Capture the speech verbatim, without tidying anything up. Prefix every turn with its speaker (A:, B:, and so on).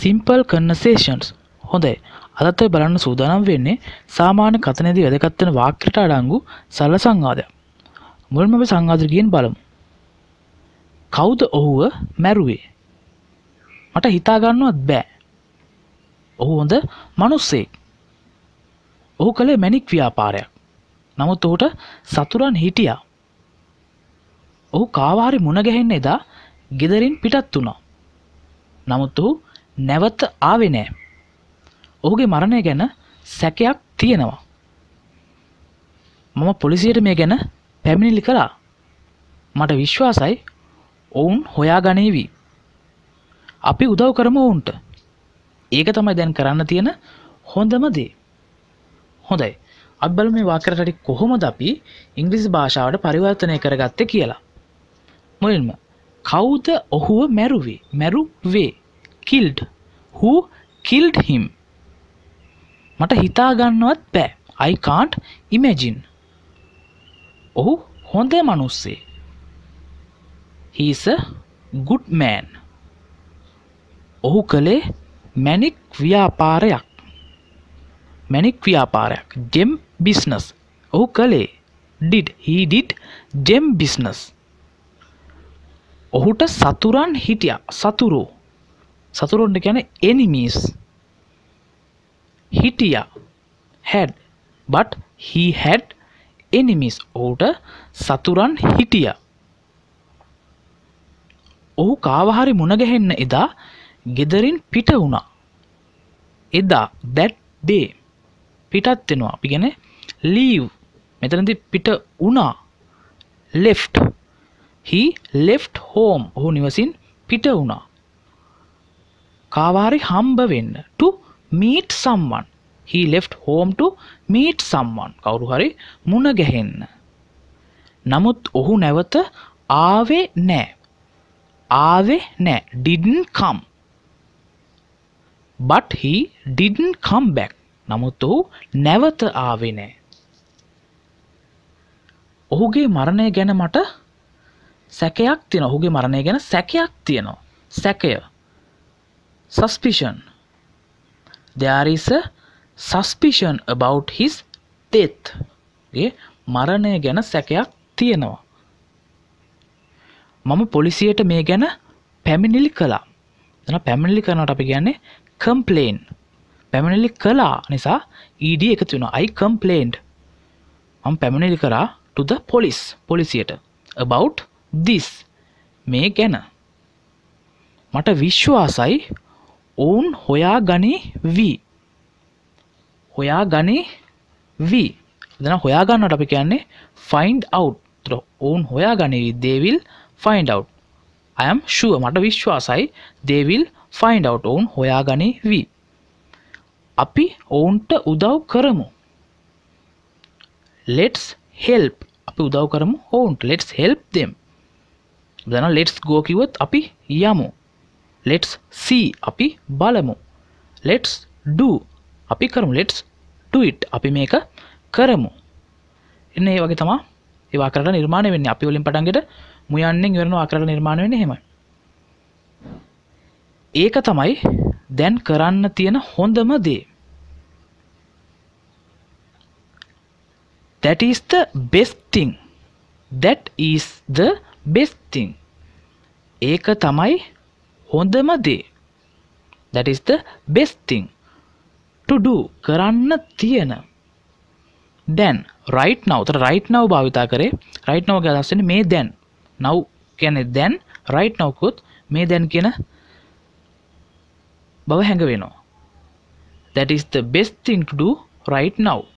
A: simple conversations. හොඳයි. අදත් ඔය බලන්න සූදානම් වෙන්නේ සාමාන්‍ය කතනයේදී වැදගත් වෙන වාක්‍යයට අඩංගු සරල සංවාදයක්. මුලින්ම අපි සංවාදය කියන බලමු. කවුද ඔහුව මැරුවේ? මට හිතා ගන්නවත් බෑ. ඔහු හොඳ මිනිස්සෙක්. ඔහු කළේ මැණික් ව්‍යාපාරයක්. නමුත් ඔහුට සතුරන් හිටියා. ඔහු කාව හරි මුණ ගැහෙන්න එදා ගෙදරින් පිටත් වුණා. නමුත් ඔහු නැවත ආවේ නැහැ. ඔහුගේ මරණය ගැන සැකයක් තියෙනවා. මම පොලිසියට මේ ගැන පැමිණිලි කළා. මට විශ්වාසයි ඔවුන් හොයාගනීවි. අපි උදව් කරමු ඔවුන්ට. ඒක තමයි දැන් කරන්න තියෙන හොඳම දේ. හොඳයි. අපි බලමු මේ වාක්‍යයට කොහොමද අපි ඉංග්‍රීසි භාෂාවට පරිවර්තනය කරගත්තේ කියලා. මුලින්ම කවුද ඔහුව මැරුවේ? මැරුවේ. killed. Who killed him? මට හිතා ගන්නවත් බෑ. I can't imagine. ඔහු හොඳ මිනිස්සෙක්. He is a good man. ඔහු කළේ මැණික් ව්‍යාපාරයක්. මැණික් ව්‍යාපාරයක්. gem business. ඔහු කළේ did. He did gem business. ඔහුට සතුරන් හිටියා. සතුරෝ. සතුරුන් කියන්නේ enemies. හිටියා. had. But he had enemies. ඔහුට සතුරන් හිටියා. ඔහු කාව හරි මුණ ගැහෙන්න එදා ගෙදරින් පිට වුණා. එදා that day පිටත් වෙනවා. අපි කියන්නේ leave. මෙතනදී පිට වුණා. left. he left home. ඔහු නිවසින් පිට වුණා. කාව හරි හම්බ වෙන්න. to meet someone. he left home to meet someone. කවුරු හරි මුණ ගැහෙන්න. නමුත් ඔහු නැවත ආවේ නැහැ. ආවේ නැහැ. didn't come. but he didn't come back. නමුත් ඔහු නැවත ආවේ නැහැ. ඔහුගේ මරණය ගැන මට සැකයක් තියෙනවා. ඔහුගේ මරණය ගැන සැකයක් තියෙනවා. සැකය. suspicion. there is a suspicion about his death. ඒ මරණය ගැන සැකයක් තියෙනවා. මම පොලිසියට මේ ගැන පැමිණිලි කළා. එතන පැමිණිලි කරනකොට අපි කියන්නේ complain. පැමිණිලි කළා නිසා ed එකතු වෙනවා. I complained. මම පැමිණිලි කරා to the police. පොලිසියට about this. මේ ගැන මට විශ්වාසයි ඔවුන් හොයා ගනීවි. හොයා ගනීවි. එතන හොයා ගන්නට අපි කියන්නේ find out. ඔවුන් හොයා ගනීවි. they will find out. I am sure. මට විශ්වාසයි they will find out. ඔවුන් හොයා ගනීවි. අපි ඔවුන්ට උදව් කරමු. let's help. අපි උදව් කරමු ඔවුන්ට. let's help them. දැන් let's go කිව්වොත් අපි යමු. let's see. අපි බලමු. let's do. අපි කරමු. let's do it. අපි මේක කරමු. එන්න ඒ වගේ තමයි ඒ වාක්‍යරට නිර්මාණය වෙන්නේ. අපි වලින් පටන් ගෙට මුයන්නෙන් ඉවරන වාක්‍යරට නිර්මාණය වෙන්නේ එහෙමයි. ඒක තමයි දැන් කරන්න තියෙන හොඳම දේ. that is the best thing. that is the best thing. ඒක තමයි හොඳම දේ. that is the best thing to do. කරන්න තියෙන. then right now. උතර right now භාවිතා කරේ. right now කියලා අදහස් වෙන්නේ මේ දැන්. now කියන්නේ then. right now කොත් මේ දැන් කියන බව හැඟ වෙනවා. that is the best thing to do right now.